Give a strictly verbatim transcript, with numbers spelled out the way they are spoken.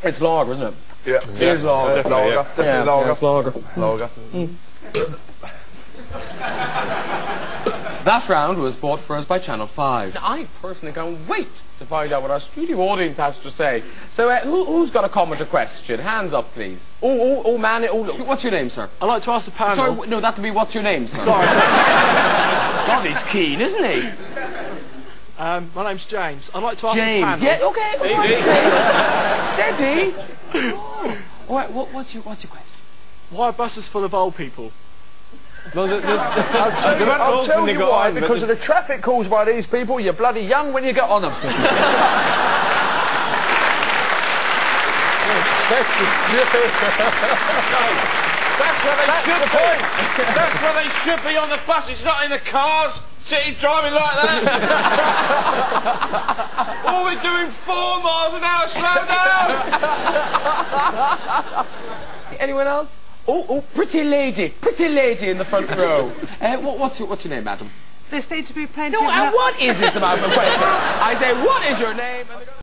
It's lager, isn't it? Yeah, it Yeah. is lager. Definitely, lager. yeah. Definitely Yeah, lager. yeah, it's lager. Lager. That round was brought for us by Channel five. I personally can't wait to find out what our studio audience has to say. So, uh, who, who's got a comment or question? Hands up, please. Oh, oh, oh, man. Oh, look. What's your name, sir? I'd like to ask the panel... Sorry, w- no, that would be what's your name, sir? Sorry. God, he's keen, isn't he? Um, my name's James. I'd like to ask James. the panel... Yeah, okay, come on, James. Steady. Oh. All right, what, what's your what's your question? Why are buses full of old people? No, the, the, I'll tell you, I'll tell you why, because of the traffic caused by these people, you're bloody young when you get on them. That's where they That's should the be. point. That's where they should be on the buses, not in the cars, sitting driving like that. Oh, we're doing four miles an hour, slow down. Anyone else? Oh, oh, pretty lady, pretty lady in the front row. Uh, what, what's your what's your name, madam? There seem to be plenty No, of... and what is this about the question? I say, what is your name? And